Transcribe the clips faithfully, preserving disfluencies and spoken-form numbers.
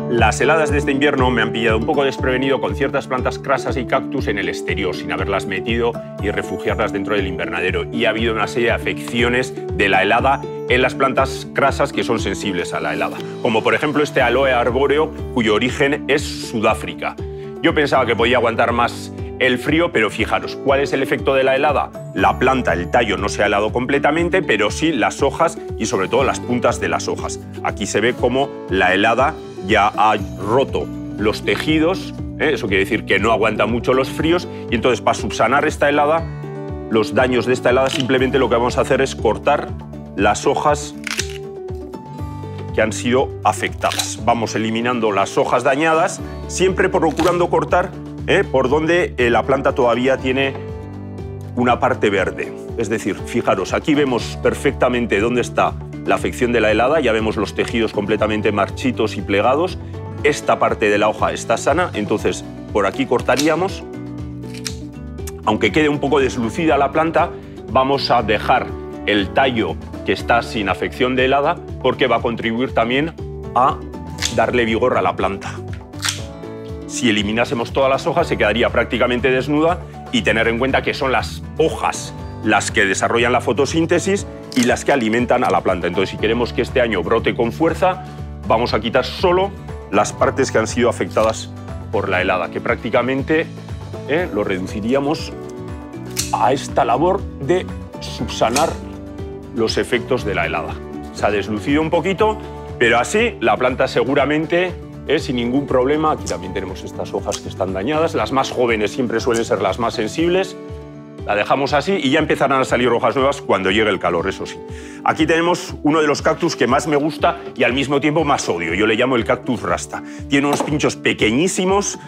Las heladas de este invierno me han pillado un poco desprevenido con ciertas plantas crasas y cactus en el exterior, sin haberlas metido y refugiarlas dentro del invernadero. Y ha habido una serie de afecciones de la helada en las plantas crasas que son sensibles a la helada. Como por ejemplo este aloe arbóreo, cuyo origen es Sudáfrica. Yo pensaba que podía aguantar más el frío, pero fijaros, ¿cuál es el efecto de la helada? La planta, el tallo no se ha helado completamente, pero sí las hojas y sobre todo las puntas de las hojas. Aquí se ve cómo la helada ya ha roto los tejidos, ¿eh? Eso quiere decir que no aguanta mucho los fríos, y entonces para subsanar esta helada, los daños de esta helada, simplemente lo que vamos a hacer es cortar las hojas que han sido afectadas. Vamos eliminando las hojas dañadas, siempre procurando cortar ¿eh? por donde eh, la planta todavía tiene una parte verde. Es decir, fijaros, aquí vemos perfectamente dónde está la afección de la helada, ya vemos los tejidos completamente marchitos y plegados. Esta parte de la hoja está sana, entonces por aquí cortaríamos. Aunque quede un poco deslucida la planta, vamos a dejar el tallo que está sin afección de helada porque va a contribuir también a darle vigor a la planta. Si eliminásemos todas las hojas se quedaría prácticamente desnuda, y tener en cuenta que son las hojas las que desarrollan la fotosíntesis y las que alimentan a la planta. Entonces, si queremos que este año brote con fuerza, vamos a quitar solo las partes que han sido afectadas por la helada, que prácticamente eh, lo reduciríamos a esta labor de subsanar los efectos de la helada. Se ha deslucido un poquito, pero así la planta seguramente, eh, sin ningún problema. Aquí también tenemos estas hojas que están dañadas. Las más jóvenes siempre suelen ser las más sensibles. La dejamos así y ya empezarán a salir hojas nuevas cuando llegue el calor, eso sí. Aquí tenemos uno de los cactus que más me gusta y al mismo tiempo más odio. Yo le llamo el cactus rasta. Tiene unos pinchos pequeñísimos.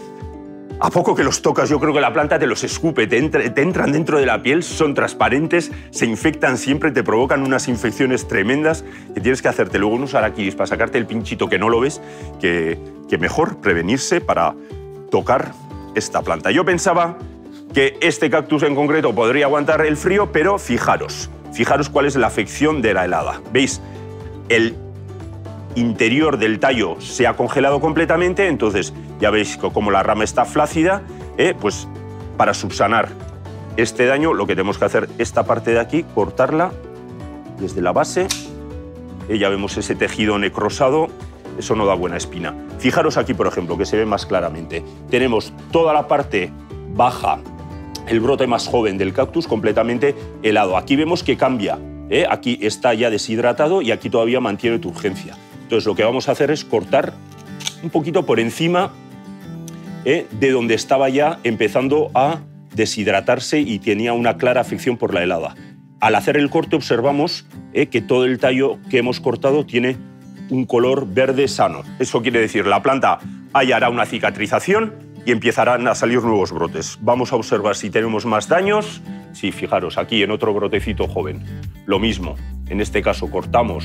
A poco que los tocas, yo creo que la planta te los escupe, te, entra, te entran dentro de la piel, son transparentes, se infectan siempre, te provocan unas infecciones tremendas que tienes que hacerte luego unos araquidis para sacarte el pinchito que no lo ves, que, que mejor prevenirse para tocar esta planta. Yo pensaba que este cactus en concreto podría aguantar el frío, pero fijaros, fijaros cuál es la afección de la helada. ¿Veis? El interior del tallo se ha congelado completamente, entonces ya veis que como la rama está flácida, eh, pues para subsanar este daño lo que tenemos que hacer, esta parte de aquí, cortarla desde la base, eh, ya vemos ese tejido necrosado, eso no da buena espina. Fijaros aquí, por ejemplo, que se ve más claramente, tenemos toda la parte baja, el brote más joven del cactus completamente helado. Aquí vemos que cambia, ¿eh? Aquí está ya deshidratado y aquí todavía mantiene turgencia. Entonces lo que vamos a hacer es cortar un poquito por encima ¿eh? de donde estaba ya empezando a deshidratarse y tenía una clara afección por la helada. Al hacer el corte observamos ¿eh? que todo el tallo que hemos cortado tiene un color verde sano. Eso quiere decir la planta hallará una cicatrización y empezarán a salir nuevos brotes. Vamos a observar si tenemos más daños. Sí, fijaros, aquí en otro brotecito joven. Lo mismo, en este caso cortamos,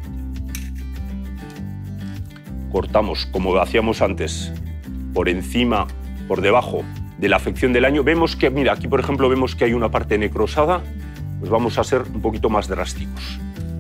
cortamos como hacíamos antes, por encima, por debajo de la afección del año. Vemos que, mira, aquí por ejemplo vemos que hay una parte necrosada, pues vamos a ser un poquito más drásticos.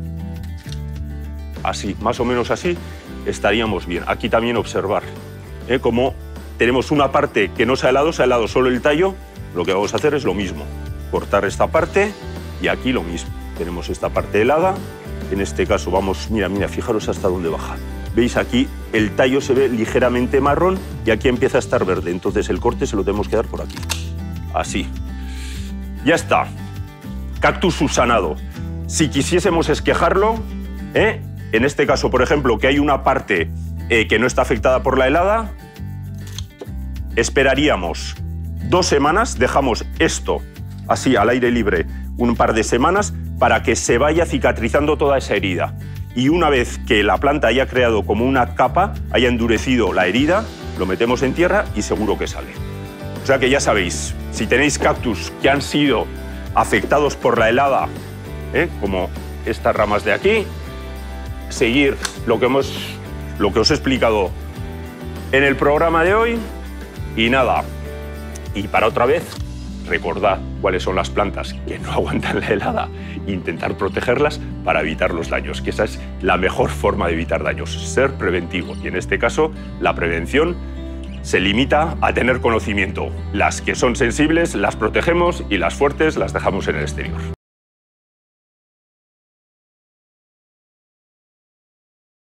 Así, más o menos así, estaríamos bien. Aquí también observar, ¿eh? Como tenemos una parte que no se ha helado, se ha helado solo el tallo, lo que vamos a hacer es lo mismo. Cortar esta parte y aquí lo mismo. Tenemos esta parte helada, en este caso vamos, mira, mira, fijaros hasta dónde baja. Veis aquí, el tallo se ve ligeramente marrón y aquí empieza a estar verde, entonces el corte se lo tenemos que dar por aquí. Así. Ya está. Cactus subsanado. Si quisiésemos esquejarlo, ¿eh? en este caso, por ejemplo, que hay una parte eh, que no está afectada por la helada, esperaríamos dos semanas, dejamos esto así al aire libre un par de semanas para que se vaya cicatrizando toda esa herida. Y una vez que la planta haya creado como una capa, haya endurecido la herida, lo metemos en tierra y seguro que sale. O sea que ya sabéis, si tenéis cactus que han sido afectados por la helada, ¿eh? como estas ramas de aquí, seguir lo que, hemos, lo que os he explicado en el programa de hoy. Y nada, y para otra vez, recordad cuáles son las plantas que no aguantan la helada e intentar protegerlas para evitar los daños, que esa es la mejor forma de evitar daños, ser preventivo. Y en este caso, la prevención se limita a tener conocimiento. Las que son sensibles las protegemos y las fuertes las dejamos en el exterior.